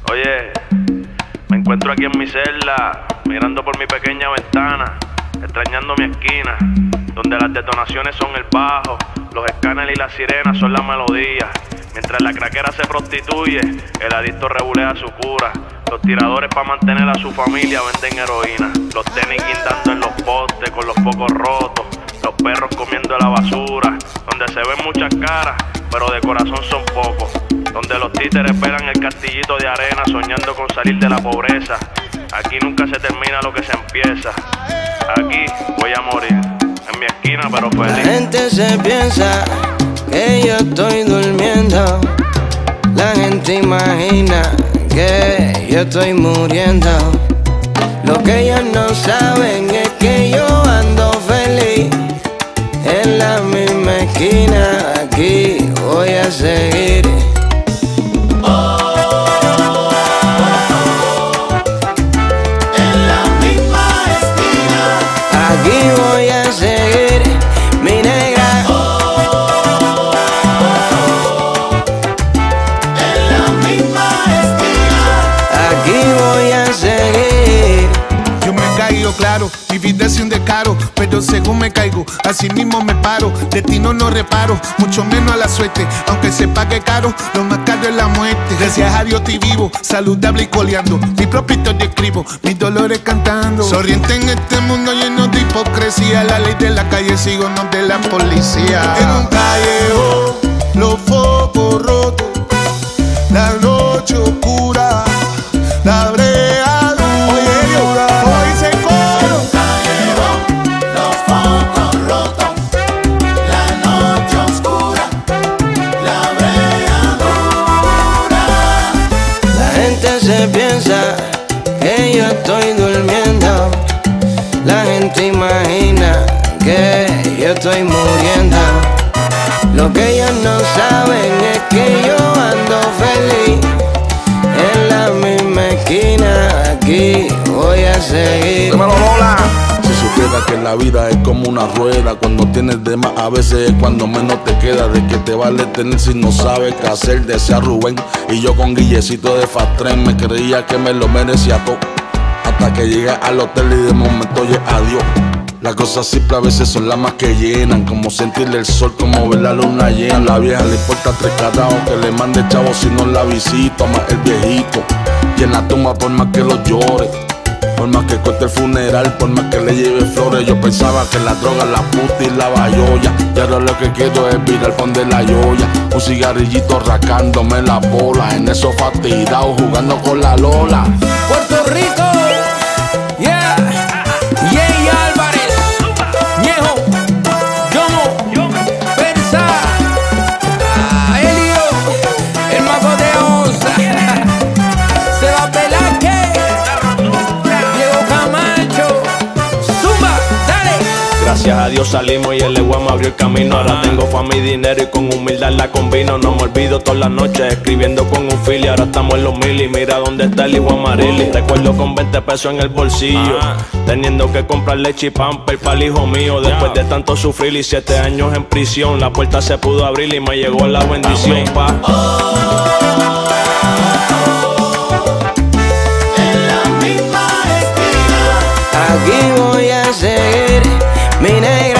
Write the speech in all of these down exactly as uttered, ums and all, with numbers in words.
Oye, me encuentro aquí en mi celda, mirando por mi pequeña ventana, extrañando mi esquina, donde las detonaciones son el bajo, los escáneres y las sirenas son la melodía. Mientras la craquera se prostituye, el adicto rebulea su cura. Los tiradores para mantener a su familia venden heroína. Los tenis guindando en los postes con los focos rotos. Los perros comiendo la basura. Donde se ven muchas caras, pero de corazón son pocos. Donde los títeres esperan el castillito de arena, soñando con salir de la pobreza. Aquí nunca se termina lo que se empieza. Aquí voy a morir, en mi esquina pero feliz. La gente se piensa que yo estoy durmiendo. La gente imagina que yo estoy muriendo. Lo que ellos no saben es que yo ando feliz. En la misma esquina, aquí voy a seguir. Aquí voy a seguir, mi negra. Oh, en la misma esquina. Aquí voy a seguir. Yo me caigo, claro, mi vida es un descaro, pero según me caigo, así mismo me paro. De ti no no reparo, mucho menos a la suerte, aunque se pague caro, lo más caro es la muerte. Gracias a Dios estoy vivo, saludable y coleando. Mi propio historia escribo, mis dolores cantando. Sonriente en este mundo lleno de hipocresía. La ley de la calle sigo, no de la policía. En un callejón, los focos rotos, la noche oscura, la brea dura. Hoy se coro. Los focos rotos, la noche oscura, la brea dura. La gente se piensa que yo estoy durmiendo. La gente imagina que yo estoy muriendo. Lo que ellos no saben es que yo ando feliz. En la misma esquina, aquí voy a seguir. Dímelo, Lola. Si supieras que la vida es como una rueda, cuando tienes de más a veces es cuando menos te queda. De que te vale tener si no sabes qué hacer, decía Rubén. Y yo con Guillecito de Fast Train me creía que me lo merecía todo, hasta que llegué al hotel y de momento oye adiós. Las cosas simples a veces son las más que llenan, como sentir el sol, como ver la luna llena. A la vieja le importa tres carajos que le mande chavo si no la visito, más el viejito. Y en la tumba por más que lo llore, por más que corte el funeral, por más que le lleve flores. Yo pensaba que la droga, la puta y la bayoya, y ahora lo que quiero es virar pon de la yoya. Un cigarrillito rascándome la bola, en esos fastidiados jugando con la Lola. Puerto Rico, yeah, Jay Álvarez, Ñejo, Yomo, Persa, ah, Elio, el mago de Onza, Seba Velázquez, Diego Camacho, Zumba, dale. Gracias a Dios salimos y el legua me abrió el camino. Ahora tengo fama y dinero y con humildad la combino. No me olvido todas las noches escribiendo con un fili. Ahora estamos en los mil y mira dónde está el hijo Amarili. Recuerdo con veinte pesos en el bolsillo, teniendo que comprar leche y pamper para el hijo mío. Después de tanto sufrir y siete años en prisión, la puerta se pudo abrir y me llegó la bendición, pa. En la misma esquina. Aquí voy a seguir, mi negra.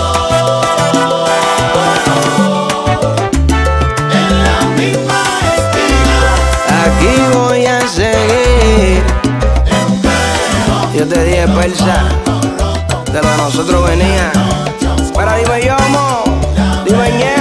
En la misma esquina. Aquí voy a seguir. Yo te dije, Persa, de lo de nosotros venía. Pero dime yo, mo, dime Ñejo.